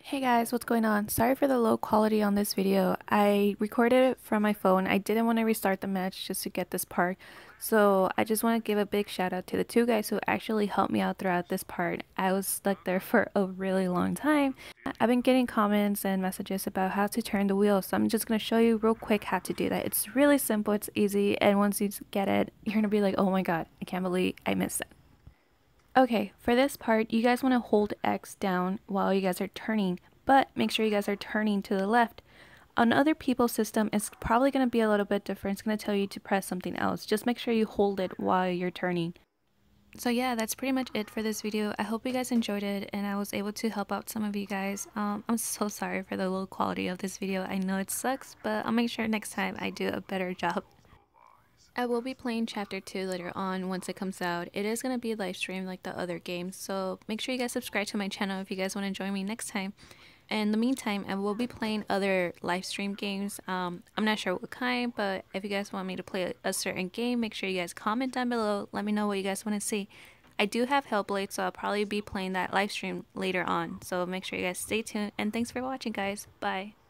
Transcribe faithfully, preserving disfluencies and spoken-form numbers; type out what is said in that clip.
Hey guys, what's going on? Sorry for the low quality on this video. I recorded it from my phone. I didn't want to restart the match just to get this part. So I just want to give a big shout out to the two guys who actually helped me out throughout this part. I was stuck there for a really long time. I've been getting comments and messages about how to turn the wheel, so I'm just going to show you real quick how to do that. It's really simple, it's easy, and once you get it, you're going to be like, oh my god, I can't believe I missed it. Okay, for this part, you guys want to hold X down while you guys are turning, but make sure you guys are turning to the left. On other people's system, it's probably going to be a little bit different. It's going to tell you to press something else. Just make sure you hold it while you're turning. So yeah, that's pretty much it for this video. I hope you guys enjoyed it and I was able to help out some of you guys. Um, I'm so sorry for the low quality of this video. I know it sucks, but I'll make sure next time I do a better job. I will be playing chapter two later on once it comes out. It is going to be live streamed like the other games, so make sure you guys subscribe to my channel if you guys want to join me next time. And in the meantime, I will be playing other live stream games. Um, I'm not sure what kind, but if you guys want me to play a certain game, make sure you guys comment down below. Let me know what you guys want to see. I do have Hellblade, so I'll probably be playing that live stream later on. So make sure you guys stay tuned, and thanks for watching, guys. Bye.